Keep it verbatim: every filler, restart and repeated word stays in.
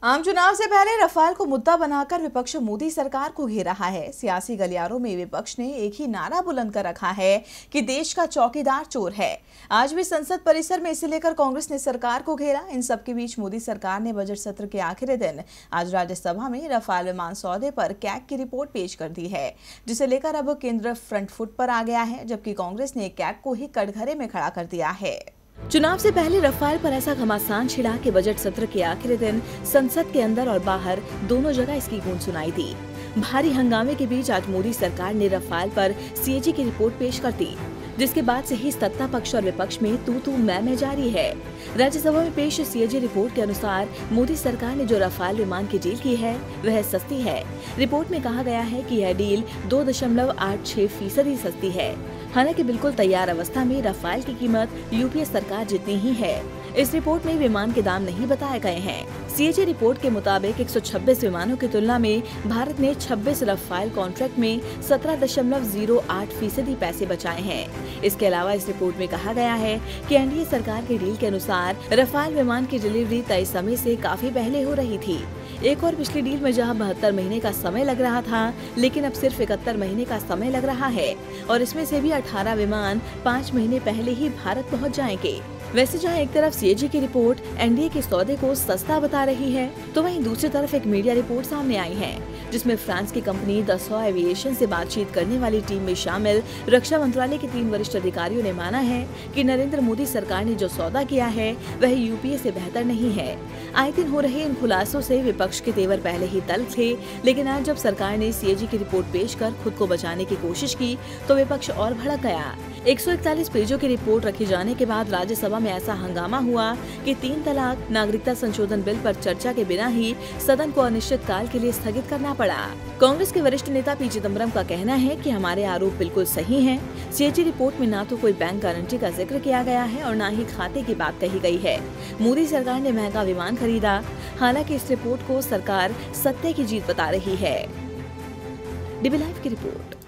आम चुनाव से पहले रफाल को मुद्दा बनाकर विपक्ष मोदी सरकार को घेर रहा है। सियासी गलियारों में विपक्ष ने एक ही नारा बुलंद कर रखा है कि देश का चौकीदार चोर है। आज भी संसद परिसर में इसे लेकर कांग्रेस ने सरकार को घेरा। इन सबके बीच मोदी सरकार ने बजट सत्र के आखिरी दिन आज राज्यसभा में रफाल विमान सौदे पर कैग की रिपोर्ट पेश कर दी है, जिसे लेकर अब केंद्र फ्रंट फुट पर आ गया है, जबकि कांग्रेस ने कैग को ही कटघरे में खड़ा कर दिया है। चुनाव से पहले रफाल पर ऐसा घमासान छिड़ा कि बजट सत्र के आखिरी दिन संसद के अंदर और बाहर दोनों जगह इसकी गूंज सुनाई दी। भारी हंगामे के बीच आज मोदी सरकार ने रफाल पर सीएजी की रिपोर्ट पेश कर दी, जिसके बाद से ही सत्ता पक्ष और विपक्ष में तू तू मैं मैं जारी है। राज्यसभा में पेश सीएजी रिपोर्ट के अनुसार मोदी सरकार ने जो रफाल विमान की डील की है वह सस्ती है। रिपोर्ट में कहा गया है कि यह डील दो दशमलव आठ छह फीसदी सस्ती है। हालांकि बिल्कुल तैयार अवस्था में रफाल की कीमत यूपीए सरकार जितनी ही है। इस रिपोर्ट में विमान के दाम नहीं बताए गए हैं। सीएजी रिपोर्ट के मुताबिक एक सौ छब्बीस विमानों की तुलना में भारत ने छब्बीस रफाल कॉन्ट्रैक्ट में सत्रह दशमलव शून्य आठ फीसदी पैसे बचाए हैं। इसके अलावा इस रिपोर्ट में कहा गया है कि एनडीए सरकार के डील के अनुसार रफाल विमान की डिलीवरी तय समय से काफी पहले हो रही थी। एक और पिछली डील में जहां बहत्तर महीने का समय लग रहा था, लेकिन अब सिर्फ इकहत्तर महीने का समय लग रहा है और इसमें से भी अठारह विमान पाँच महीने पहले ही भारत पहुंच जाएंगे। वैसे जहां एक तरफ सीएजी की रिपोर्ट एनडीए के सौदे को सस्ता बता रही है, तो वहीं दूसरी तरफ एक मीडिया रिपोर्ट सामने आई है, जिसमें फ्रांस की कंपनी दसॉ एविएशन से बातचीत करने वाली टीम में शामिल रक्षा मंत्रालय के तीन वरिष्ठ अधिकारियों ने माना है कि नरेंद्र मोदी सरकार ने जो सौदा किया है वह यूपीए से बेहतर नहीं है। आए दिन हो रहे इन खुलासों से विपक्ष के तेवर पहले ही तल्ख थे, लेकिन आज जब सरकार ने सीएजी की रिपोर्ट पेश कर खुद को बचाने की कोशिश की तो विपक्ष और भड़क गया। एक सौ इकतालीस पेजों की रिपोर्ट रखे जाने के बाद राज्यसभा में ऐसा हंगामा हुआ कि तीन तलाक नागरिकता संशोधन बिल पर चर्चा के बिना ही सदन को अनिश्चित काल के लिए स्थगित करना पड़ा। कांग्रेस के वरिष्ठ नेता पी चिदम्बरम का कहना है कि हमारे आरोप बिल्कुल सही हैं। सीएजी रिपोर्ट में न तो कोई बैंक गारंटी का जिक्र किया गया है और न ही खाते की बात कही गई है। मोदी सरकार ने महंगा विमान खरीदा। हालांकि इस रिपोर्ट को सरकार सत्य की जीत बता रही है। डीबी लाइव की रिपोर्ट।